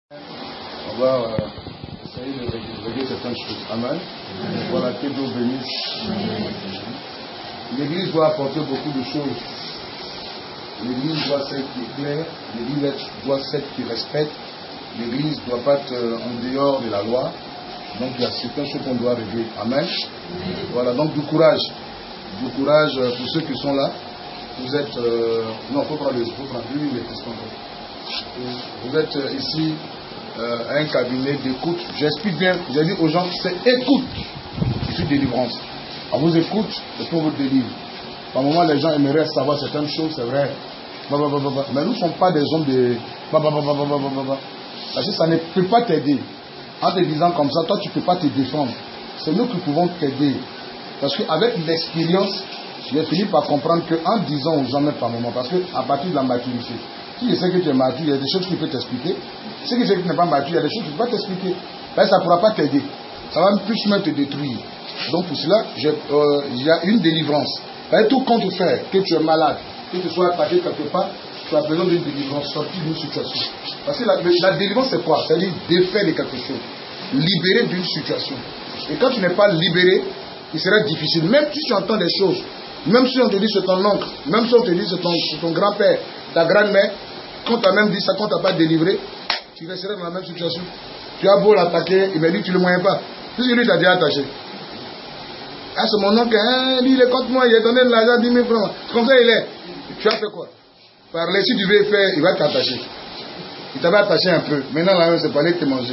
On va essayer de régler certaines choses. Amen. Voilà, que Dieu bénisse. L'Église doit apporter beaucoup de choses. L'Église doit être qui est claire. L'Église doit être qui respecte. L'Église ne doit pas être en dehors de la loi. Donc il y a certaines choses qu'on doit régler. Amen. Voilà, donc du courage. Du courage pour ceux qui sont là. Vous êtes... non, il faut prendre les questions. Vous êtes ici un cabinet d'écoute. J'explique bien, j'ai dit aux gens, c'est écoute. Je suis délivrance. On vous écoute et pour vous délivre. Par moment, les gens aimeraient savoir certaines choses, c'est vrai. Mais nous ne sommes pas des hommes de... Parce que ça ne peut pas t'aider. En te disant comme ça, toi tu ne peux pas te défendre. C'est nous qui pouvons t'aider. Parce qu'avec l'expérience, j'ai fini par comprendre qu'en disant aux gens, même par moment, parce qu'à partir de la maturité, si je sais que tu es mature, il y a des choses qui peuvent t'expliquer. Si je sais que tu n'es pas mature, il y a des choses qui ne peuvent pas t'expliquer. Ça ne pourra pas t'aider. Ça va plus même te détruire. Donc pour cela, il y a une délivrance. Tout compte faire, que tu es malade, que tu sois attaqué quelque part, tu as besoin d'une délivrance, sortir d'une situation. Parce que la délivrance c'est quoi? C'est-à-dire défaire de quelque chose. Libérer d'une situation. Et quand tu n'es pas libéré, il serait difficile. Même si tu entends des choses, même si on te dit c'est ton oncle, même si on te dit c'est ton grand-père, ta grand-mère, quand tu as même dit ça, quand tu n'as pas délivré, tu resterais dans la même situation. Tu as beau l'attaquer, il m'a dit tu ne le moyens pas. Puisque lui t'a déjà attaché. Ah, c'est mon oncle, hein, lui il est contre moi, il a donné de l'argent, 10 000 francs. Comme ça il est. Tu as fait quoi? Parler, si tu veux faire, il va t'attacher. Il t'avait attaché un peu. Maintenant là, c'est pas aller te manger.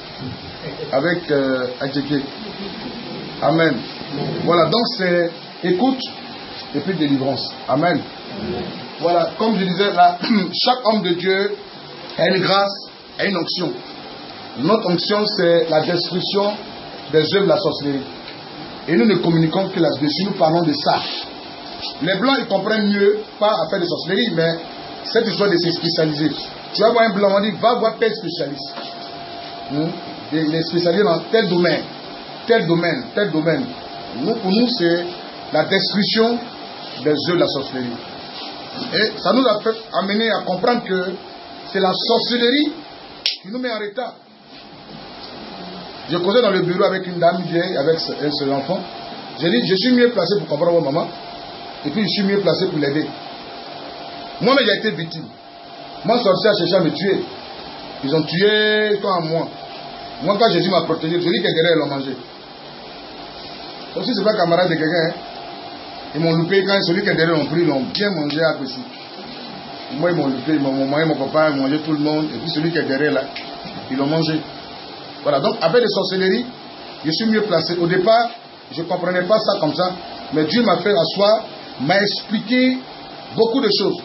Avec Adjeke. Amen. Voilà, donc c'est écoute et puis délivrance. Amen. Voilà, comme je disais là, chaque homme de Dieu a une grâce, a une onction. Notre onction, c'est la destruction des œuvres de la sorcellerie. Et nous ne communiquons que là-dessus, nous parlons de ça. Les Blancs, ils comprennent mieux, pas à faire de sorcellerie, mais cette histoire de se spécialiser. Tu vas voir un Blanc, on dit, va voir tel spécialiste. Il est spécialisé dans tel domaine, tel domaine, tel domaine. Pour nous, c'est la destruction des œuvres de la sorcellerie. Et ça nous a fait amener à comprendre que c'est la sorcellerie qui nous met en retard. Je causais dans le bureau avec une dame vieille, avec ses enfants. J'ai dit, je suis mieux placé pour comprendre votre maman. Et puis je suis mieux placé pour l'aider. Moi-même, j'ai été victime. Moi, sorcier a cherché à me tuer. Ils ont tué toi en moi. Moi, quand Jésus m'a protégé, celui qui est derrière, ils l'ont mangé. Ça aussi, c'est pas camarade de quelqu'un. Hein? Ils m'ont loupé quand celui qui est derrière l'ont pris, ils l'ont bien mangé à Pessi. Moi, ils m'ont loupé, mon papa, ils ont mangé tout le monde. Et puis celui qui est derrière là, ils l'ont mangé. Voilà, donc avec les sorcelleries, je suis mieux placé. Au départ, je ne comprenais pas ça comme ça. Mais Dieu m'a fait asseoir, m'a expliqué beaucoup de choses.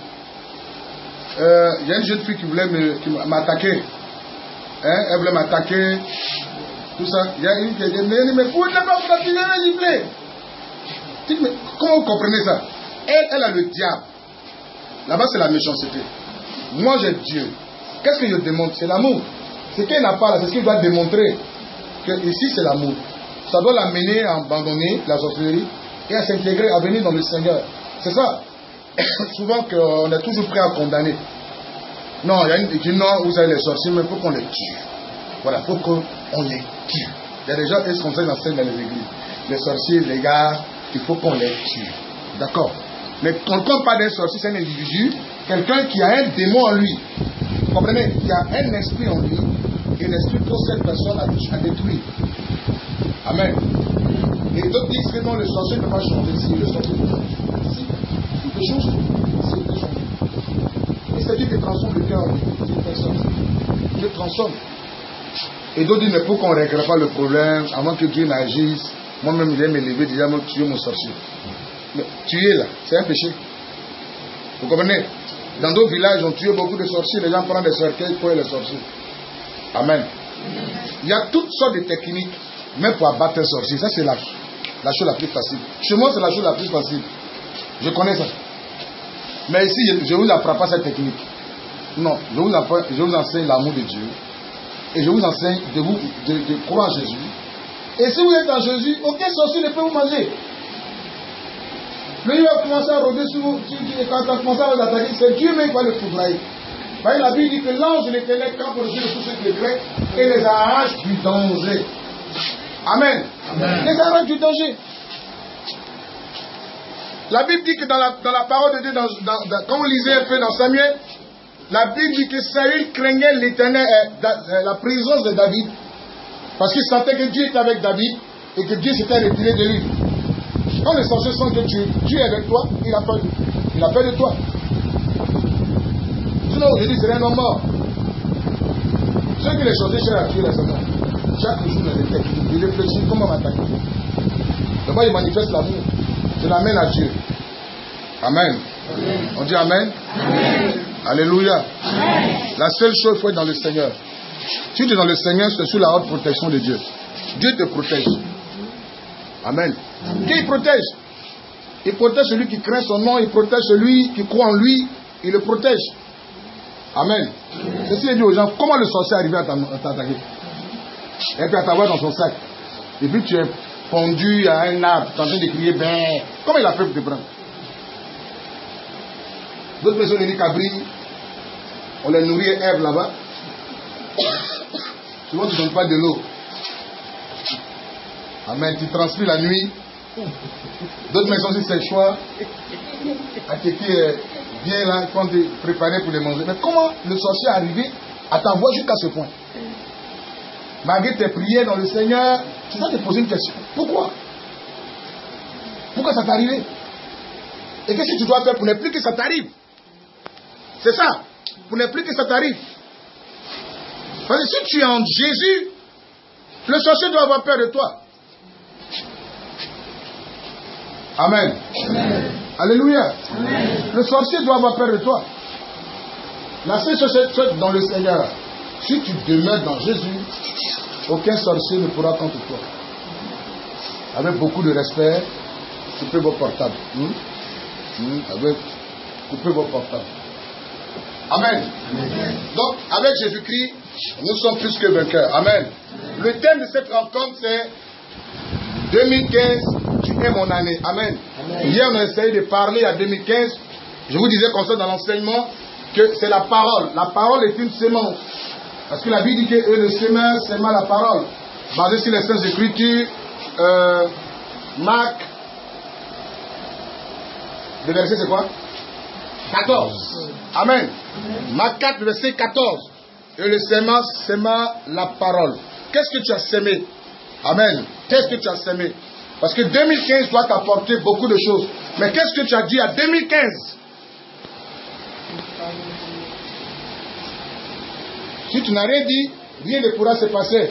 Il y a une jeune fille qui voulait m'attaquer. Hein, elle voulait m'attaquer. Tout ça. Il y a une qui a dit, mais vous n'avez pas vous appuyer, s'il vous plaît. Mais comment vous comprenez ça? Elle a le diable. Là-bas, c'est la méchanceté. Moi, j'ai Dieu. Qu'est-ce que je démontre? C'est l'amour. Ce qu'elle n'a pas là, c'est ce qu'il doit démontrer. Que ici, c'est l'amour. Ça doit l'amener à abandonner la sorcellerie et à s'intégrer, à venir dans le Seigneur. C'est ça. Souvent qu'on est toujours prêt à condamner. Non, il y a une qui dit non, vous avez les sorciers, mais il faut qu'on les tue. Voilà, il faut qu'on les tue. Il y a des gens qui sont dans les églises. Les sorciers, les gars, il faut qu'on les tue. D'accord? Mais on ne compte pas d'un sorcier, c'est un individu, quelqu'un qui a un démon en lui. Vous comprenez? Il y a un esprit en lui, et l'esprit pour cette personne à détruire. Amen. Et d'autres disent que non, le sorcier ne peut pas changer. Si, le sorcier peut changer. Si, il peut changer. Si, il peut changer. Et c'est Dieu qui transforme le cœur d'une personne. Dieu transforme. Et d'autres disent, mais pourquoi on ne règle pas le problème avant que Dieu n'agisse? Moi-même, je vais me lever, déjà, me tuer mon sorcier. Mais tuer là, c'est un péché. Vous comprenez? Dans d'autres villages, on tue beaucoup de sorciers. Les gens prennent des cercueils pour les sorciers. Amen. Il y a toutes sortes de techniques, même pour abattre un sorcier. Ça, c'est la chose la plus facile. Chez moi, c'est la chose la plus facile. Je connais ça. Mais ici, je ne vous apprends pas cette technique. Non, je vous enseigne l'amour de Dieu. Et je vous enseigne de croire en Jésus. Et si vous êtes en Jésus, aucun sorcier ne peut vous manger. Mais il va commencer à rôder sur vous. Quand tu commences à vous attaquer, c'est Dieu même qui va le foudroyer. Voyez, la Bible dit que l'ange de l'Éternel campe au-dessus de tous ceux qui les craignent et les arrache du danger. Amen. Amen. Les arrache du danger. La Bible dit que dans la parole de Dieu, quand vous lisez un peu dans Samuel, la Bible dit que Saül craignait l'Éternel, la présence de David, parce qu'il sentait que Dieu était avec David et que Dieu s'était retiré de lui. Quand les sorciers sentent que Dieu est avec toi, il a peur de toi. Sinon, aujourd'hui, c'est un homme mort. Ceux qui les sorciers cherchent à tuer les hommes, chaque jour, il réfléchit comment m'attaquer. D'abord, il manifeste l'amour. Je l'amène à Dieu. Amen. Amen. On dit Amen. Amen. Alléluia. Amen. La seule chose, il faut être dans le Seigneur. Si tu es dans le Seigneur, c'est sous la haute protection de Dieu. Dieu te protège. Amen. Amen. Dieu il protège. Il protège celui qui craint son nom, il protège celui qui croit en lui, il le protège. Amen. Amen. Ceci est dit aux gens, comment le sorcier est arrivé à t'attaquer? Et puis à t'avoir dans son sac. Et puis tu es pendu à un arbre, en train de crier, ben, comment il a fait pour te prendre? D'autres personnes les cabris, on les nourrit Ève là-bas. Souvent tu ne donnes pas de l'eau. Amen. Tu transpires la nuit. D'autres maisons si c'est le choix. À quelqu'un bien là, quand tu es préparé pour les manger. Mais comment le sorcier est arrivé à t'envoyer jusqu'à ce point? Malgré tes prières dans le Seigneur, tu dois te poser une question. Pourquoi? Pourquoi ça t'est arrivé? Et qu'est-ce que tu dois faire pour ne plus que ça t'arrive? C'est ça. Pour ne plus que ça t'arrive. Parce que si tu es en Jésus, le sorcier doit avoir peur de toi. Amen. Amen. Alléluia. Amen. Le sorcier doit avoir peur de toi. La seule chose est dans le Seigneur. Si tu demeures dans Jésus, aucun sorcier ne pourra contre toi. Avec beaucoup de respect, coupez vos portables. Coupez vos portables. Amen. Amen. Donc, avec Jésus-Christ, nous sommes plus que vainqueurs. Amen. Le thème de cette rencontre, c'est 2015, tu es mon année. Amen. Amen. Hier, on a essayé de parler à 2015. Je vous disais comme ça dans l'enseignement que c'est la parole. La parole est une sémence. Parce que la Bible dit que le semeur sème la parole. Basé sur les Saintes Écritures, Marc, le verset c'est quoi? 14. Amen. Marc 4, verset 14. Et le semeur sème la parole. Qu'est-ce que tu as sémé? Amen. Qu'est-ce que tu as sémé? Parce que 2015 doit t'apporter beaucoup de choses. Mais qu'est-ce que tu as dit à 2015? Si tu n'as rien dit, rien ne pourra se passer.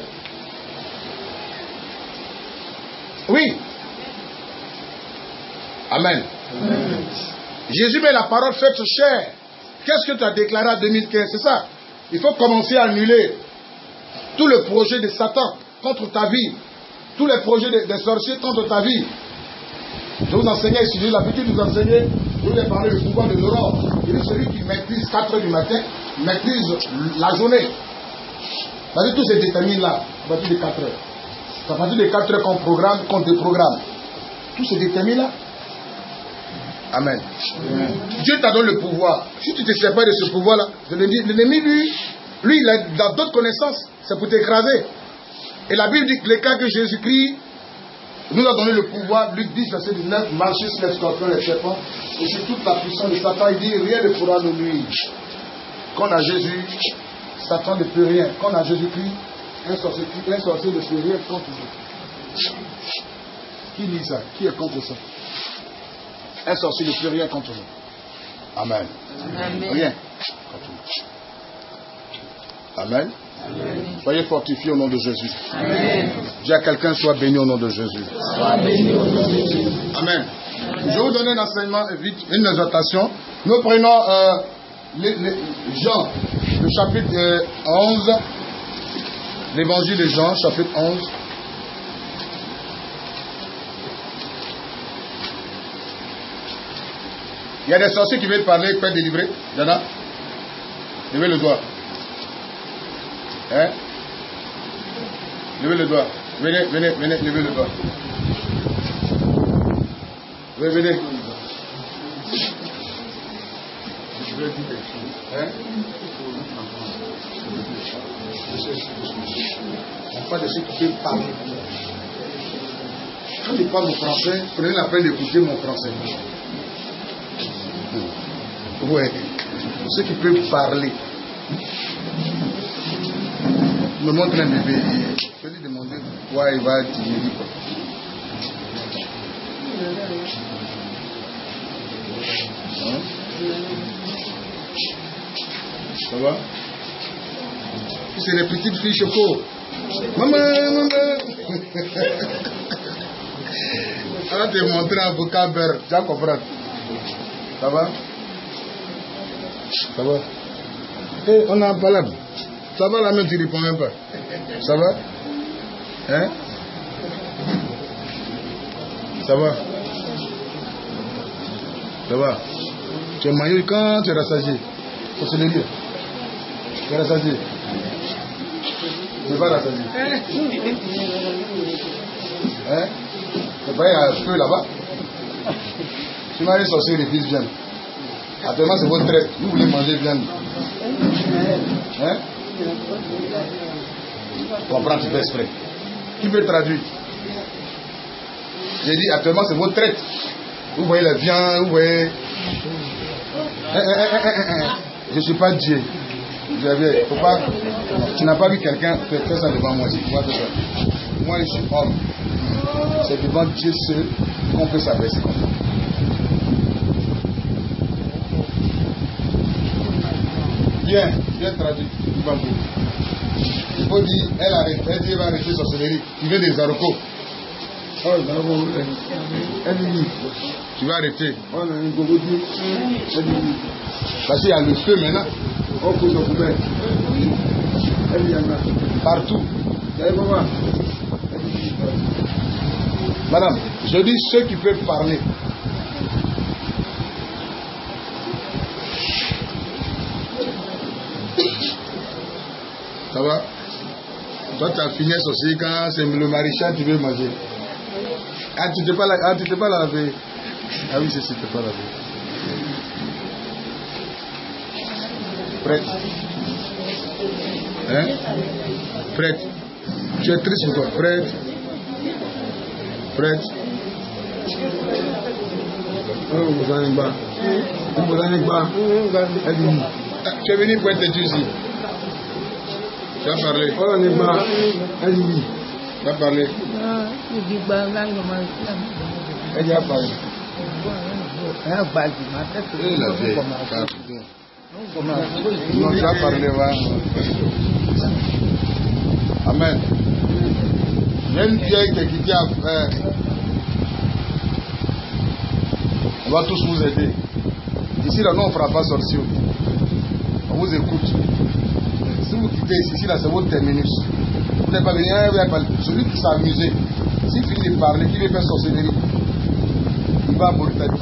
Oui. Amen. Amen. Jésus met la parole faite chair. Qu'est-ce que tu as déclaré en 2015? C'est ça. Il faut commencer à annuler tout le projet de Satan contre ta vie. Tous les projets des sorciers contre ta vie. Je vous enseignais ici, j'ai l'habitude de vous enseigner. Je vous ai parlé du pouvoir de l'aurore. Il est celui qui maîtrise 4 heures du matin, maîtrise la journée. C'est-à-dire tout se détermine là, à partir de 4 heures. C'est à partir de 4 heures qu'on déprogramme. Tout se détermine là. Amen. Amen. Dieu t'a donné le pouvoir. Si tu te sépares de ce pouvoir-là, l'ennemi, lui, il a dans d'autres connaissances, c'est pour t'écraser. Et la Bible dit que les cas que Jésus-Christ nous a donné le pouvoir, Luc 10, verset 19, marcher sur les scorpions, les serpents, et sur toute la puissance de Satan, il dit rien ne pourra nous nuire. Quand on a Jésus, Satan ne peut rien. Quand on a Jésus-Christ, un sorcier ne peut rien contre nous. Qui dit ça? Qui est contre ça? Un sorcier ne peut rien contre nous. Amen. Amen. Rien contre nous. Amen. Amen. Soyez fortifiés au nom de Jésus. Amen. Dis à quelqu'un, sois béni au nom de Jésus. Sois béni au nom de Jésus. Amen. Je vais vous donner un enseignement vite, une exhortation. Nous prenons Jean, le chapitre 11, l'évangile de Jean, chapitre 11. Il y a des sorciers qui veulent parler, qui peuvent délivrer. Il y en a? Levez le doigt. Hein? Levez le doigt. Venez, levez le doigt. Venez. Hein? On parle de ceux qui peuvent parler. Quand je parle au français, prenez la peine d'écouter mon français. Ouais. Ceux qui peuvent parler. Je me montre un bébé. Je vais lui demander pourquoi il va dire quoi. Hein? Ça va? C'est les petites filles choco. Maman, maman. On va te montrer un vocabulaire. Tu vas comprendre. Ça va? Ça va? Et on a pas là. Ça va la main, tu ne réponds même pas. Ça va? Hein? Ça va? Ça va? Tu es maillot quand tu es rassasié? Faut se le dire. Tu es rassasié? Tu n'es pas rassasié? Hein? Tu pas, il y a un feu là-bas? Tu m'as dit sorcier, les fils viennent. Actuellement, c'est votre traite. Vous voulez manger viande. Hein? Comprends, tu fais exprès. Qui peut traduire? J'ai dit, actuellement, c'est votre traite. Vous voyez la viande, vous voyez. Je ne suis pas Dieu. Faut pas, tu n'as pas vu quelqu'un faire ça devant moi. Moi, je suis homme. C'est devant Dieu seul qu'on peut s'adresser comme ça. Bien traduit. Il faut dire, elle dit, elle va arrêter sorcellerie. Tu veux des zarocos. Tu vas arrêter. Parce qu'il y a le feu maintenant. Partout. Madame, je dis ceux qui peuvent parler. Ça va? Toi, tu as fini aussi quand c'est le maréchal tu veux manger. Ah, tu t'es pas lavé. Ah oui, c'est si tu t'es pas lavé. Prête? Hein? Prête? Tu es triste pour toi? Prête? Prête? Tu es venu pour être ici. Tu vas parler. Tu vas parler. Elle a parlé. Non, tu vas parler, va. Amen. Même Dieu qui dit à faire. On va tous vous aider. Ici, là, nous, on ne fera pas sorcier. On vous écoute. Si vous quittez ici, là, c'est votre terminus. Vous n'avez pas venu, celui qui s'est amusé. S'il finit de parler, qui veut faire sorcellerie, il va à Mauritanie.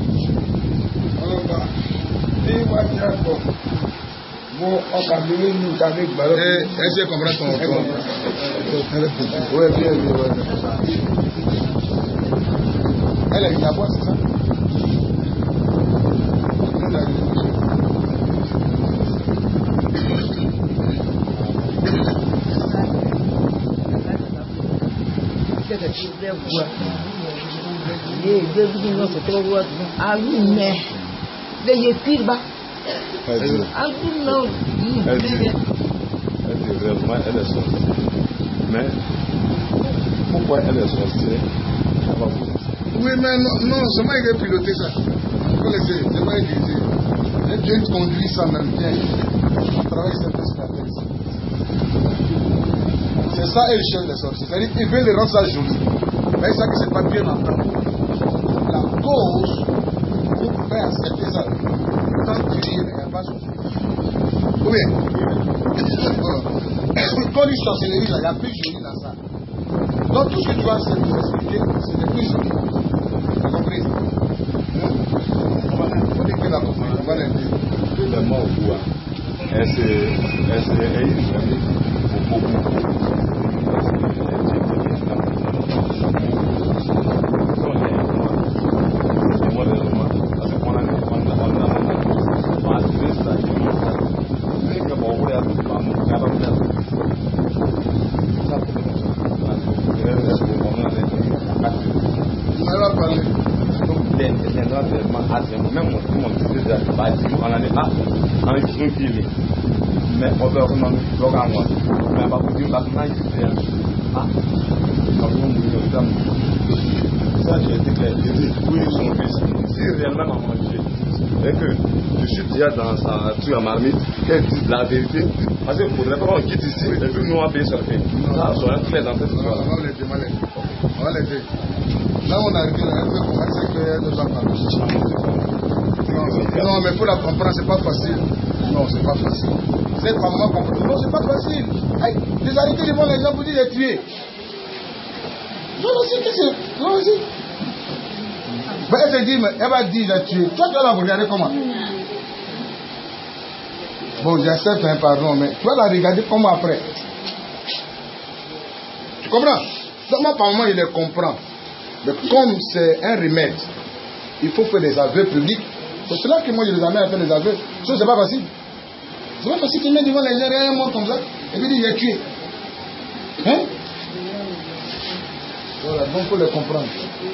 Est-ce que comprend ton oui, bien. Elle est une à boire, c'est ça? Elle est sortie. Mais pourquoi elle est sortie? Oui, mais non, c'est moi qui ai piloté ça. Faut laisser, c'est moi qui ai dit. Dieu conduit ça même bien. On travaille sur la tête. C'est ça et le chef des sorciers. C'est-à-dire qu'il veut les rendre ça joli. Mais ça que c'est pas bien entendu. La cause, vous pouvez accepter ça. Tant que il n'y a pas de souci. Oui. Quand il sorcellerie, il y a plus joli dans ça. Donc tout ce que tu vas expliquer, c'est le plus joli. Tu as compris? On dit que la compris, on va l'aider. Le mot ou quoi? même mon fils déjà, on en est là, en édition qui est. Mais on peut vraiment nous à moi. Mais on va vous dire, on va vous dire, ça, j'ai été clair. J'ai dit, oui, son fils, si réellement maman et que je suis déjà dans sa truc à marmite, qu'elle dise la vérité, parce qu'il ne faudrait pas qu'on quitte ici et puis nous on va payer sur le fait. Ça, soyons clairs dans cette histoire. On va l'aider, on va l'aider. Là, on a arrivé à un peu commencer à créer de la non, mais pour la comprendre, c'est pas facile. Non, c'est pas facile. Cette maman comprend. Non, c'est pas facile. Aïe, les arrêtés devant les gens, vous dites les tuer. Non, aussi, qu'est-ce que c'est? Non, aussi. Mais elle te dit, mais elle va dire, la tuer. Toi, tu vas la regarder comment? Bon, j'accepte un pardon, mais tu vas la regarder comment après? Tu comprends? Donc, moi, par moment, il les comprend. Mais comme c'est un remède, il faut faire des aveux publics. C'est cela que moi, je les amène à faire des aveux. Ça, c'est pas facile. C'est pas facile de mettre devant les gens un mot comme ça et puis dire, il est tué. Hein? Voilà, donc il faut les comprendre.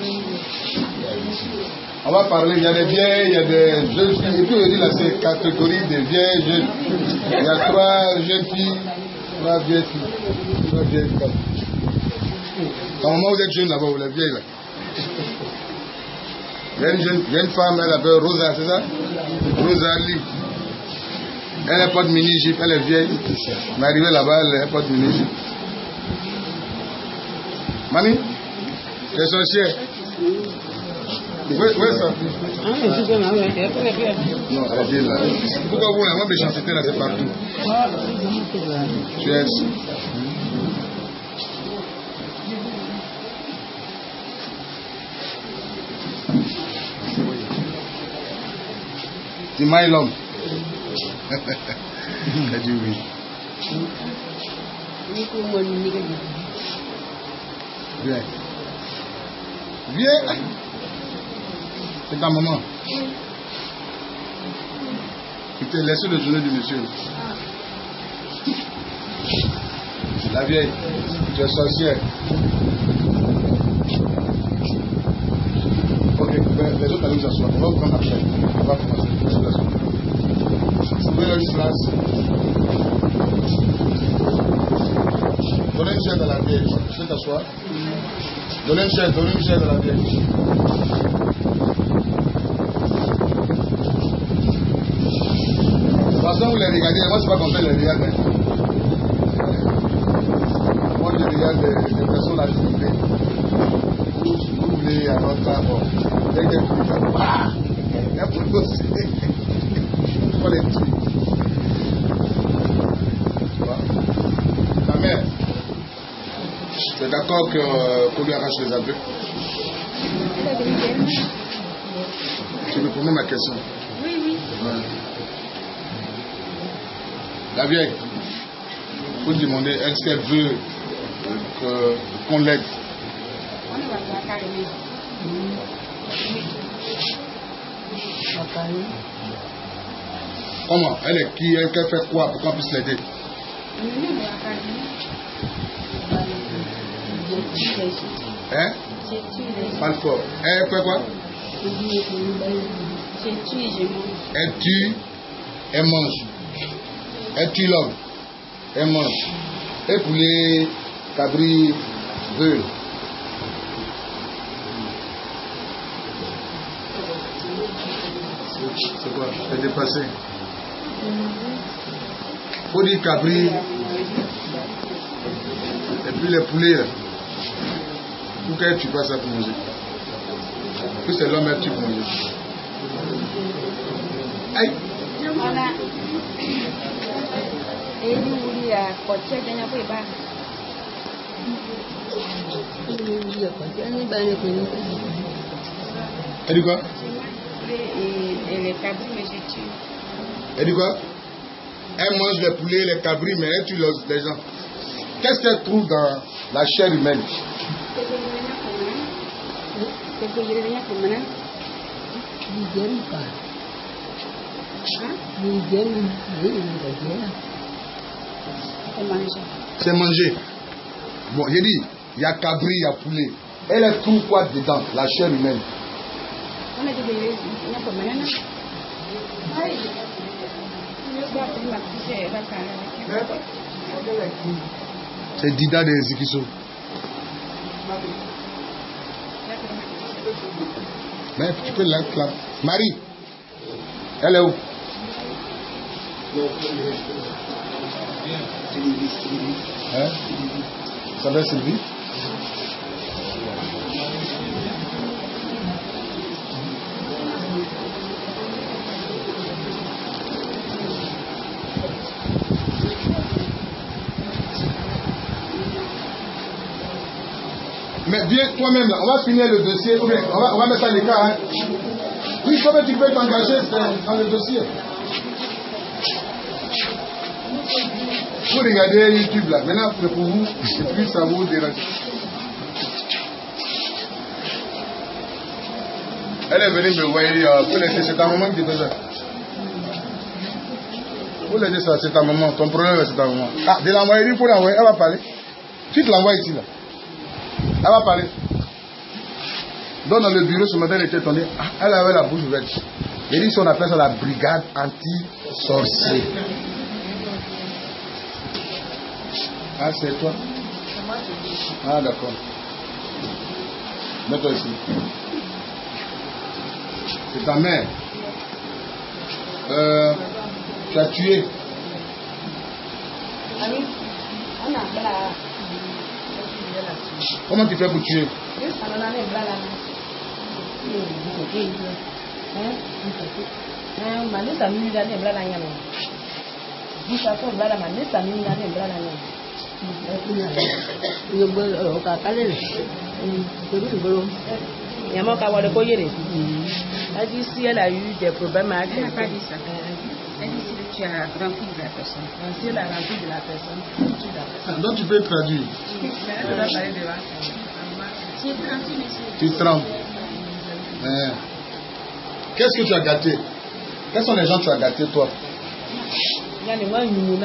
On va parler, il y a des vieilles, il y a des jeunes filles. Et puis on dit là, c'est catégorie des vieilles, jeunes. Il y a 3 jeunes filles, 3 vieilles filles. 3 vieilles filles. Quand moment vous êtes jeune là-bas, vous êtes vieilles là. Il y a une femme, elle s'appelle Rosa, c'est ça? Rosalie. Elle porte mini-jupe, elle est vieille. Elle est arrivée là-bas, elle porte mini-jupe. Mani, tu es sorcière. Où est ça? Non, elle est là. Pourquoi vous, la méchanceté là, c'est partout. Tu es. Tu m'as l'homme. Elle dit oui. Viens. Viens. C'est ta maman. Il t'a laissé le journée du monsieur. La vieille. Tu es sorcière. Ok, les autres allez vous asseoir. On va vous prendre après. On va commencer. Trouvez une place. Donnez une chaise à la vieille. Tu sais t'asseoir. Donnez une chaise à la vieille. De toute façon, vous les regardez. Moi, c'est pas comme ça, je les regarde. Moi, je regarde des personnes à filmer. Vous voulez à notre temps, bon. Dès que vous faites, bah, il y a pour le dossier. Il faut les tuer. Ta mère, tu es d'accord qu'on lui arrache les aveux? Tu me promets ma question? Oui, oui. Ouais. La vieille, il faut demander, est-ce qu'elle veut qu'on l'aide? Comment? Elle est qui? Elle fait quoi pour qu'on puisse l'aider? Hein? Parle fort. Elle fait quoi? Elle tue, elle mange. Elle tue l'homme, elle mange. Et pour les cabris veulent. C'est quoi? Elle est dépassée. Faut dire cabri. Et puis les poulets. Pourquoi elle tue pas ça pour manger? Puis c'est l'homme elle tue pour manger. Aïe! Elle dit quoi? Elle dit quoi? Elle mange les poulets, les cabris, mais elle tue les gens. Qu'est-ce qu'elle trouve dans la chair humaine? C'est manger. Bon, j'ai dit, il y a cabri, il y a poulet. Elle trouve quoi dedans? La chair humaine. C'est Dida de Zikiso. Mais tu peux l'acclamer. Marie, elle est où? Hein? Ça va, Sylvie? Mais viens toi-même là, on va finir le dossier, on va mettre à l'écart. Hein. Oui, toi-même tu peux t'engager dans le dossier. Vous regardez YouTube là, maintenant pour vous, et puis ça vous dérange. Elle est venue me voir, pour laisser, c'est ta maman qui te fait ça. Pour l'aider, c'est ta maman, ton problème c'est ta maman. Ah, de l'envoyer, il faut l'envoyer, elle va parler. Tu te l'envoies ici là. Elle va parler. Donc dans le bureau ce matin, elle était étonnée. Elle avait la bouche ouverte. Il dit si on appelle ça la brigade anti-sorcier. Ah, c'est toi? Ah, d'accord. Mets-toi ici. C'est ta mère. Tu as tué. Comment tu fais pour tuer? Elle dit si elle a eu des problèmes avec elle. Elle n'a pas dit ça. Elle dit si tu as rempli de la personne. Si elle a rempli de la personne, tu la personne. Donc tu peux traduire. Elle doit parler de la Tu trembles. Qu'est-ce que tu as gâté? Quels sont les gens que tu as gâtés toi? Il y a les gens qui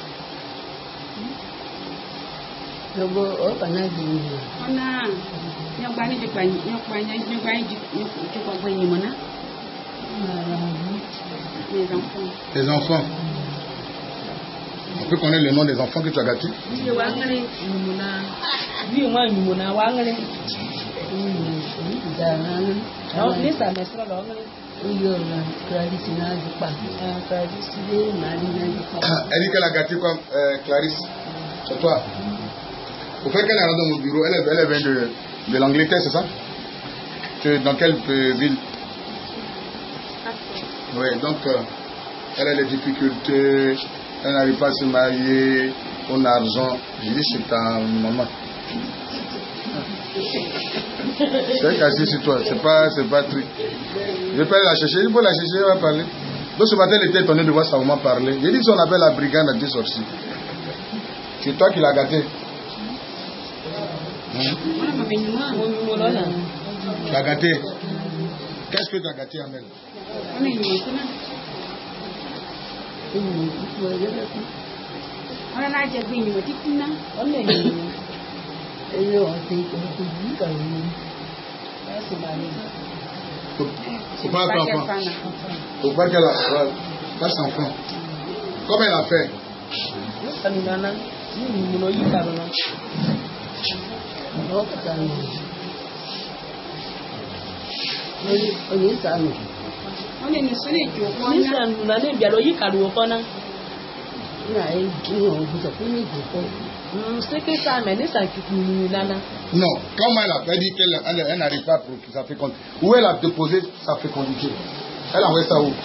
les enfants. On peut connaître le nom des enfants que tu as gâtés? Elle dit qu'elle a gâté comme Clarisse. C'est toi. Au fait qu'elle est dans mon bureau, elle vient de l'Angleterre, c'est ça? Dans quelle ville? Oui, donc elle a des difficultés, elle n'arrive pas à se marier, on a argent. J'ai dit c'est ta maman. C'est cassé sur toi, c'est pas truc. Je peux aller la chercher, il faut la chercher, elle va parler. Donc ce matin, elle était étonnée de voir sa maman parler. J'ai dit si on appelle la brigade anti-sorcier. C'est toi qui l'as gâté. Tu as gâté. Qu'est-ce que tu as gâté, Amel? Faut pas enfant. Faut pas qu'elle fasse enfant. Comment elle a fait? Non, comment elle a fait? Elle dit qu'elle n'arrive pas pour que ça féconde. Où elle a déposé sa fécondité? Elle a envoyé ça où?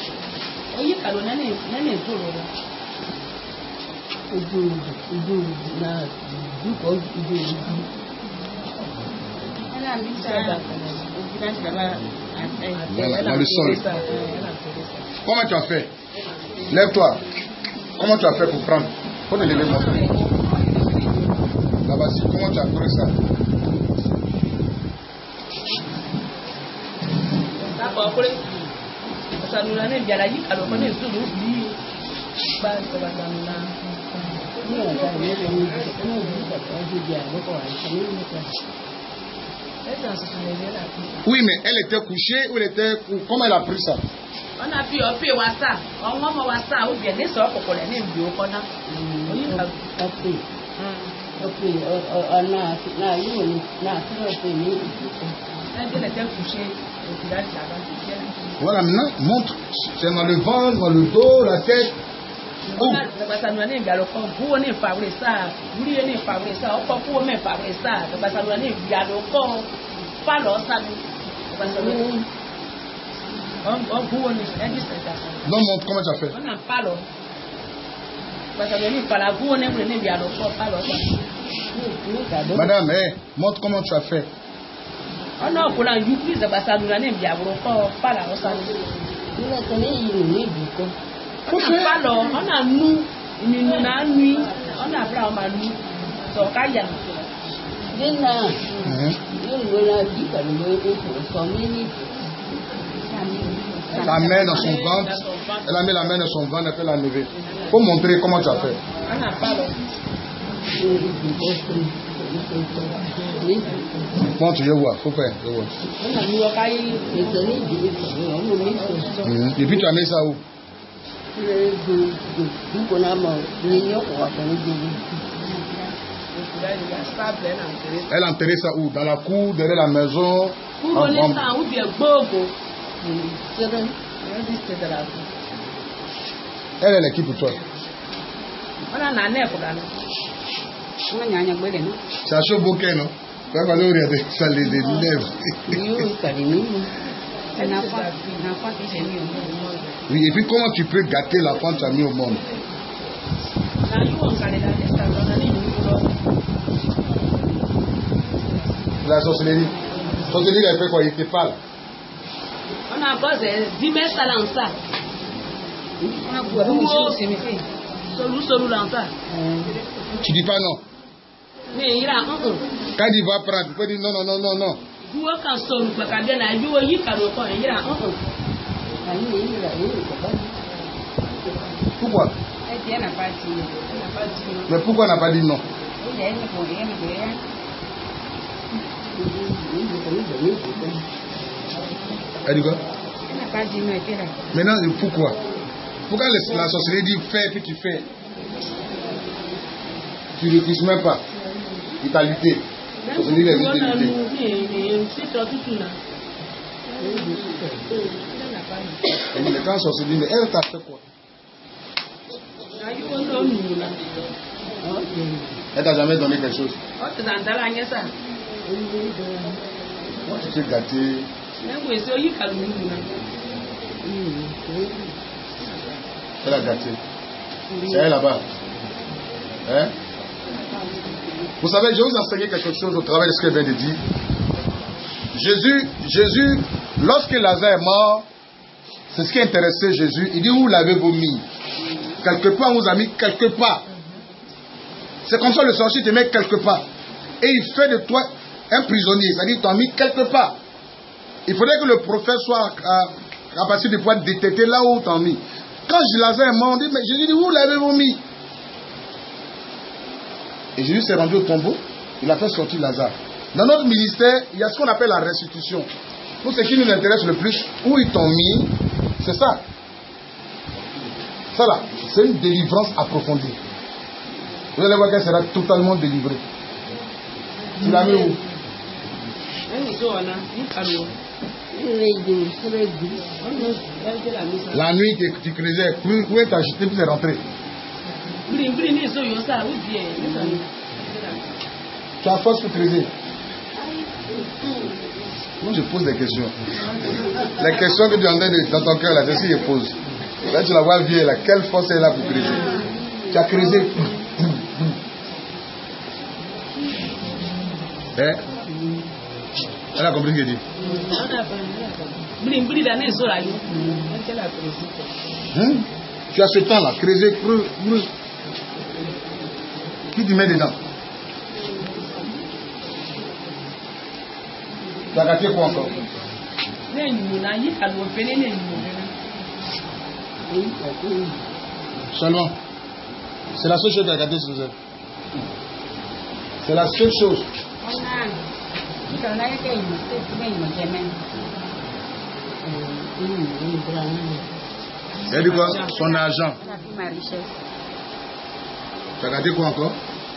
Dans le sol. Comment tu as fait? Lève-toi. Comment tu as fait pour prendre? Faut te lever moi. Là-bas, comment tu as pris ça? Oui, mais elle était couchée ou elle était... Comment elle a pris ça? On a pu ça. On va ça ou bien des sortes pour les mêmes bio qu'on a. Voilà, maintenant, montre. C'est dans le ventre, dans le dos, la tête. Oh. Non, montre comment tu as fait. Madame, montre comment tu as fait. La main dans son ventre, elle a mis la main dans son ventre, elle peut la lever. Il faut montrer comment tu as fait. Montre, je vois, faut faire, je vois. Et puis tu as mis ça où? Elle a enterré ça où? Dans la cour, derrière la maison? Elle est l'équipe pour toi. C'est un chaud bouquet, non? Ça va nous regarder, ça les lèvres. Oui, et puis comment tu peux gâter l'enfant que tu as mis au monde? La sorcellerie. Sorcellerie, elle fait quoi? Il te parle. On a posé 10 mètres à l'ensa. On a tu dis pas non. Mais il a quand il va prendre, tu peux dire non, non, non, non, non. Pourquoi? Mais pourquoi on n'a pas dit non? Elle dit quoi? Maintenant, pourquoi? Pourquoi la sorcellerie dit fais puis tu fais? Tu ne refuses même pas. Il t'a lutté. La sorcellerie a lutté. Mais quand la sorcellerie, elle t'a fait quoi? Elle t'a jamais donné quelque chose? Moi, tu t'es gâté. Elle a gâté. C'est elle là-bas. Hein? Vous savez, je vais vous enseigner quelque chose au travers de ce qu'elle vient de dire. Jésus, lorsque Lazare est mort, c'est ce qui intéressait Jésus. Il dit, où l'avez-vous mis? Quelque part, vous avez mis quelque part. C'est comme ça le sorcier te met quelque part. Et il fait de toi un prisonnier. C'est-à-dire, il t'a mis quelque part. Il faudrait que le prophète soit à partir de pouvoir détecter là où t'as mis. Quand Lazare est mort, on dit, mais Jésus dit, où l'avez-vous mis? Et Jésus s'est rendu au tombeau, il a fait sortir Lazare. Dans notre ministère, il y a ce qu'on appelle la restitution. Pour ce qui nous intéresse le plus, où ils t'ont mis, c'est ça. Ça là, c'est une délivrance approfondie. Vous allez voir qu'elle sera totalement délivrée. Tu l'as mis où? La nuit tu creusais, où est-ce que tu as jeté puis c'est rentré? Tu as force pour creuser. Moi je pose des questions. Les questions que tu entends dans ton cœur là, c'est ce que je pose. Là tu la vois vieille là, quelle force est là pour creuser? Tu as creusé. Hein? Elle a compris ce que je dis. Tu as ce temps là, creuser. Qui tu mets dedans? Tu as gâté quoi encore? Seulement. C'est la seule chose que tu as gâté sur elle. C'est la seule chose. Elle dit quoi? Son argent. Ma richesse. Tu as gardé quoi encore?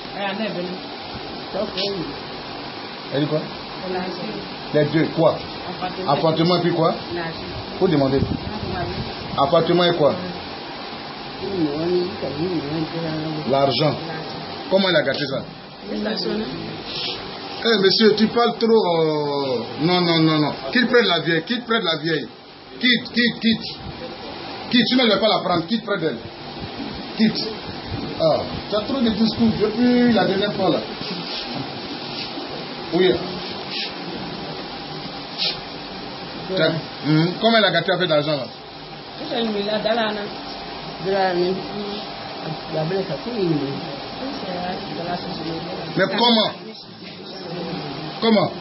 Elle dit quoi? Les deux, quoi? Appartement et puis quoi? Faut demander. Appartement et quoi? L'argent. Comment elle a gâté ça? Eh monsieur, tu parles trop. Non, non, non, non. Quitte près de la vieille. Quitte près de la vieille. Quitte, quitte, quitte. Quitte, tu ne vas pas la prendre. Quitte près d'elle. Quitte. Ah, tu as trop de discours depuis la dernière fois là. Oui. Comment elle a gâté avec l'argent là? Mais comment? Comment?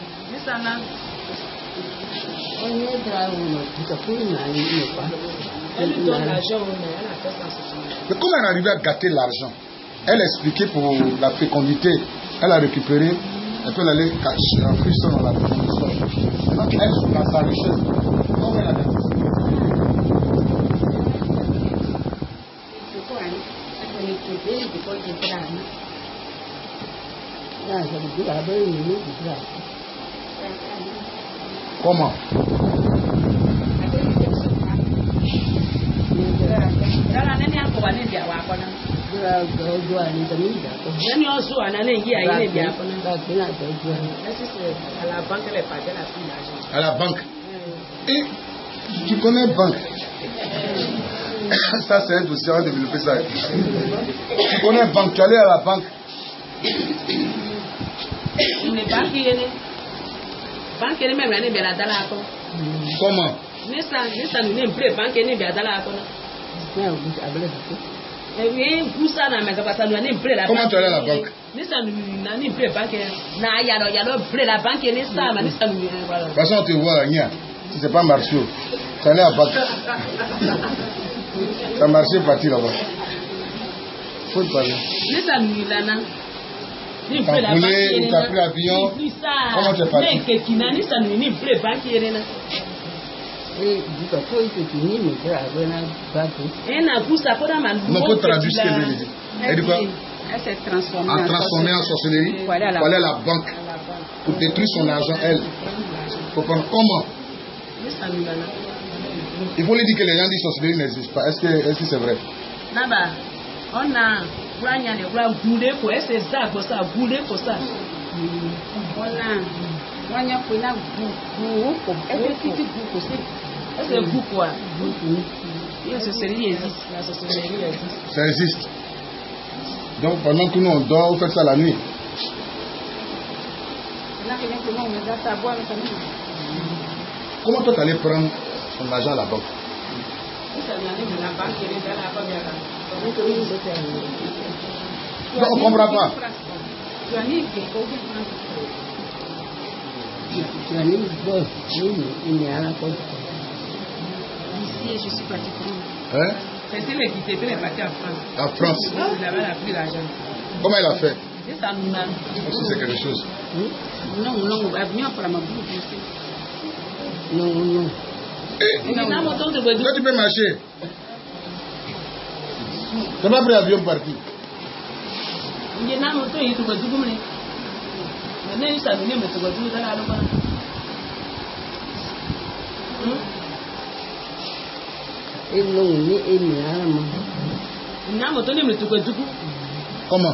Mais comment elle est arrivée à gâter l'argent? Elle a expliqué pour la fécondité. Elle a récupéré. Et puis elle allait cacher un frisson dans la fécondité. Elle, dans sa richesse, comment elle a gâté ça? Comment? À la banque. Et tu connais banque? Ça c'est un dossier, on va développer ça. Tu connais banque, tu allais à la banque. Comment? Comment tu allais à la banque? De toute façon, on te voit, si c'est pas Martiaux, tu allais à la banque. Ça marchait parti là-bas. Faut te parler. T'as volé, t'as pris l'avion. Comment tu es parti? Non, faut traduire ce qu'elle veut dire. Elle dit quoi? Elle s'est transformée en sorcellerie. Pour aller à la banque. Pour détruire son argent, elle. Faut prendre comment? Il faut lui dire que les gens disent sorcellerie n'existe pas. Est-ce que c'est vrai? On a goulé pour essayer ça, pour ça, goulé pour ça. C'est vous quoi? La sorcellerie existe. La sorcellerie existe. Ça existe. Donc pendant que nous on dort, vous faites ça la nuit. Comment toi tu allais prendre son argent à la banque? Non, on ne comprend pas. Ici, je suis partie prendre. Hein? C'est celle qui était partie en France. En France? Elle a pris l'argent. Comment elle a fait? C'est ça, nous avons. Est-ce que c'est quelque chose? Non, non, avion pour ma bouche. Non. Toi tu peux marcher. Tu n'as pas pris l'avion parti. Il y a un moto qui est tout le monde. Maintenant, il s'est mis à tout le monde dans la loi. Et non, et non. Il y a un moto qui est tout le monde. Comment?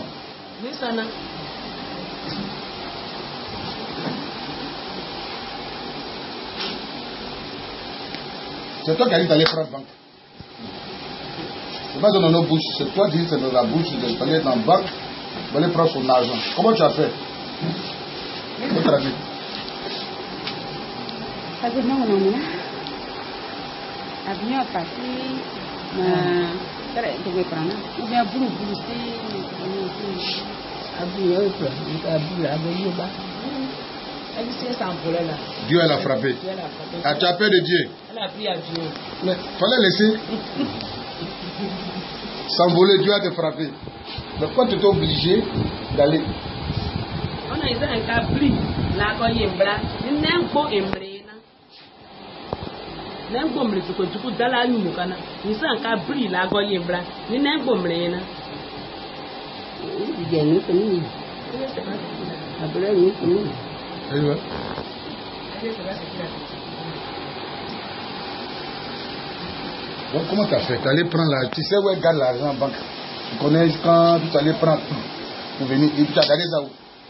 C'est toi qui as dit d'aller prendre banque. C'est pas dans nos bouches, c'est toi qui dis que c'est dans la bouche d'aller dans la banque, d'aller prendre son argent. Comment tu as fait? Faut traduire. Avion passé, tu veux prendre, ou bien boulot, Dieu elle a frappé. Ah, tu as peur de Dieu? Elle a pris à Dieu. Mais fallait laisser s'envoler, Dieu a te frappé. Mais pourquoi tu étais obligé d'aller? On a un cabri, la goyembra, une nempo embrena. Nempo mre tu ko dala ni mukana. Ni san cabri la goyembra, ni nempo mrena. Genu kuni. Abra ni kuni. Aywa. Bon, comment tu as fait? Tu allais prendre la... Tu sais où elle garde l'argent en banque? Tu connais quand tu allais prendre pour venir et tu as gardé ça où?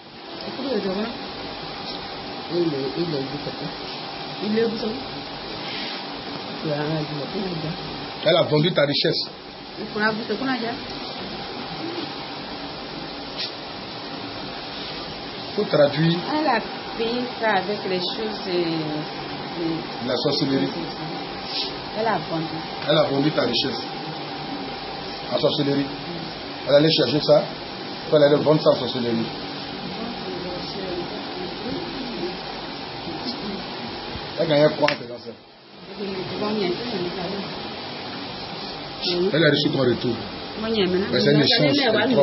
Elle a vendu ta richesse. Faut traduire. Elle a payé ça avec les choses La sorcellerie. Elle a vendu. Elle a vendu ta richesse en sorcellerie. Elle allait chercher ça. Elle allait vendre ça en sorcellerie. Elle gagnait quoi en faisant ça? Elle a reçu ton retour. Mais c'est un échange.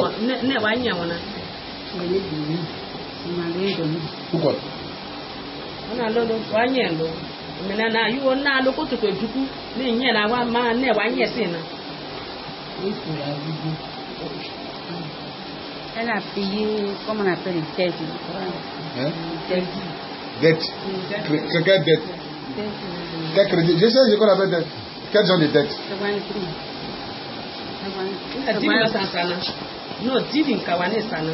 Pourquoi? Elle a payé, comment on appelle, une dette. Hein? Dette. C'est quelle dette? Quel crédit? Je sais ce qu'on appelle dette. Quel genre de dette? Non, dis-lui kawane sana.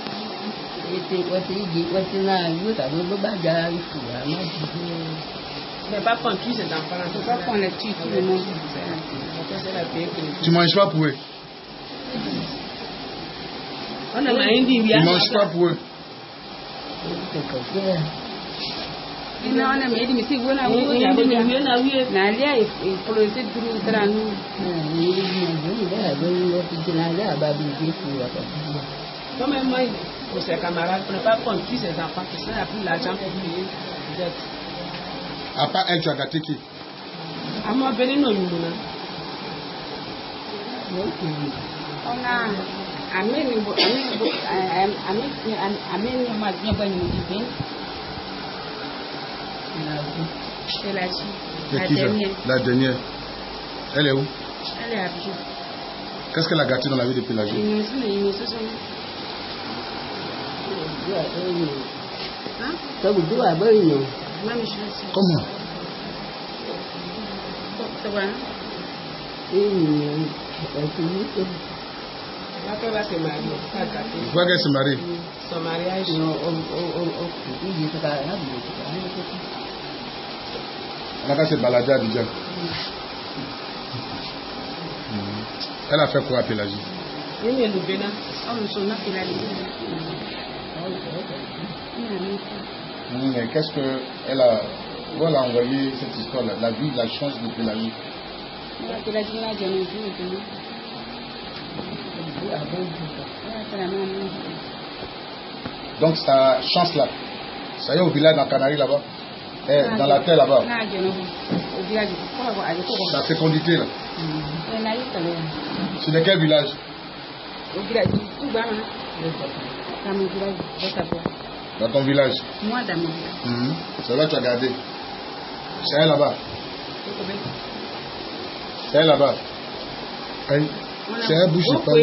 Mais pas prendre tous ces enfants-là. Il ne faut pas qu'on les tue tout le monde. Tu ne manges pas pour eux. On a un Tu ne manges pas pour eux. Non, on a mis des messieurs, on a vu, Nalia est projetée pour nous. Comme moi, pour ses camarades, on ne peut pas prendre tous ces enfants qui n'a plus l'argent pour payer les dettes. À part elle, tu as gâté qui? À moi, venez nous. On a La dernière. Elle est où? Elle est à Bijou. Qu'est-ce qu'elle a gâté dans la vie de Pélagie? Comment? Pourquoi qu'elle se marie? Son mariage. Elle a qu'à se balader à Abidjan. Elle a fait quoi à Pélagie? Mais qu'est-ce qu'elle a... Où elle a envoyé cette histoire-là? La vie, la chance de Pélagie. Donc sa chance là, ça y est au village dans Canaries là-bas, dans la terre là-bas. La fécondité là. C'est de quel village? Dans ton village. Moi, dans mon village. C'est là que tu as gardé. C'est elle là-bas. C'est elle là-bas. C'est elle bouge pas.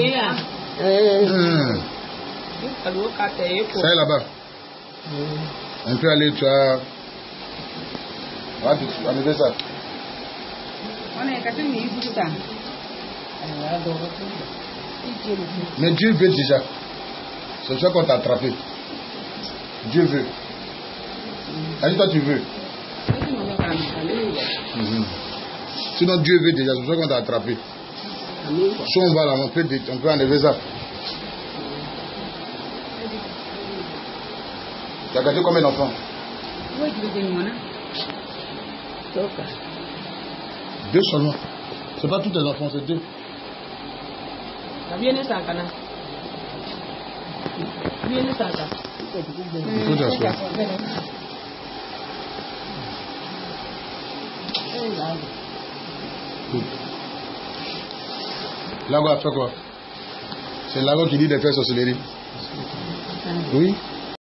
C'est elle là-bas. On peut aller, tu as... On va enlever ça. Mais Dieu veut déjà. C'est ça qu'on t'a attrapé. Dieu veut. Allez, toi tu veux. Sinon Dieu veut déjà, c'est ça qu'on t'a attrapé. Si on va là, on peut enlever ça. Tu as gardé combien d'enfants? Deux seulement. C'est pas tous tes enfants, c'est deux. Il faut t'asseoir. Lago a fait quoi? C'est Lago qui dit de faire sorcellerie. Oui.